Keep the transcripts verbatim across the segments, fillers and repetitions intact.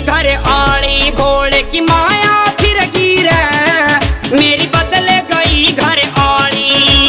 घर आली भोले की माया फिर गिरे मेरी बदल गई घर आली।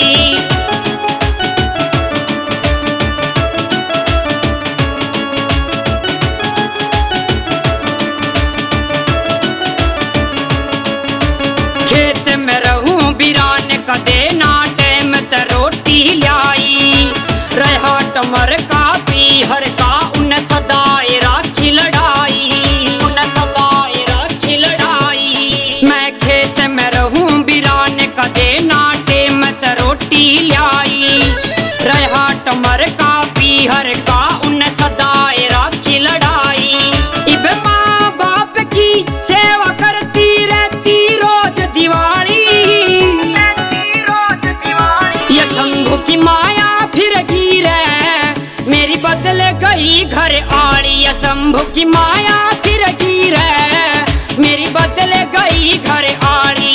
खेत में रहूं बिरान कदे ना टाइम ते रोटी लाई रहा टमर का पीहर का उन सदाए राखी लड़ाई उन सदाए राखी लड़ाई। मैं खेत में रहूं बिरान कदे ना टाइम ते रोटी लाई रहा टमर का पीहर का उन सदाए राखी लड़ाई। इब माँ बाप की सेवा करती रहती रोज दिवाली रहती रोज दिवाली। ये शंभू की माया फिर गिरे मेरी बदल गई घर आली। ये शंभू की माया फिर गिरे मेरी बदल गई घर आली।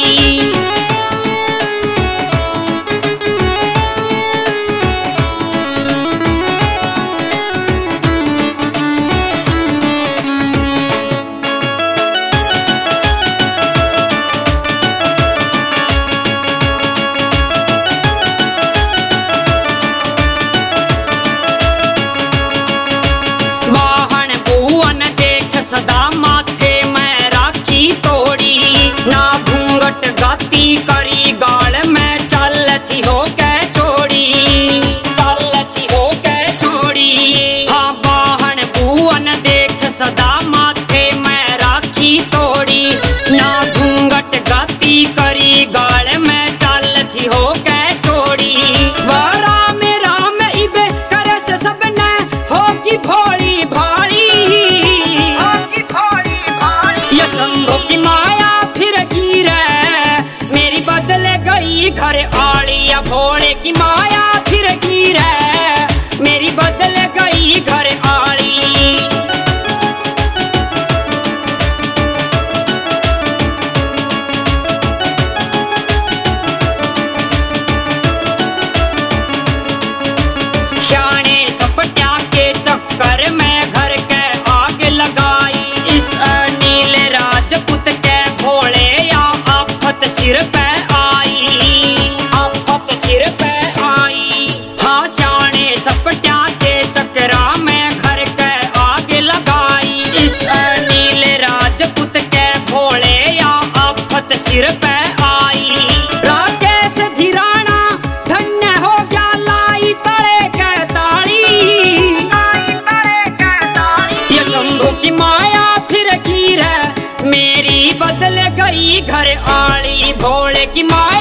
सदा माथे में राखी तोड़ी ना घूंघट गाती करी गाल में चलती हो के छोड़ी चलती हो के छोड़ी। हाँ बाहन बुअन देख सदा माथे में राखी तोड़ी ना घूंघट गाती करी गाल में चलती हो के छोड़ी। वह राम राम इबे करे से सबने होगी भोली भाली शंभू की माया फिर गिरे मेरी बदल गई घर आली। या भोले की माया फिर गिरे मेरी बदल गई घर आली। शाने सपट्या के चक्कर में घर के आग लगाई इस नीले राजपूत के भोले या आफत सिर पे आई आफत सिर पे आई। हाँ शाने सपट्या के चक्रा में घर के आग लगाई इस नीले राजपूत के भोले या आफत सिर पे आई। राकेश झिराना धन्य हो गया लाई तड़े के ताड़ी लाई तड़े के ताड़ी। ये शंभू की माया फिर गिरे मेरी बदल गई घर आली भोले की माया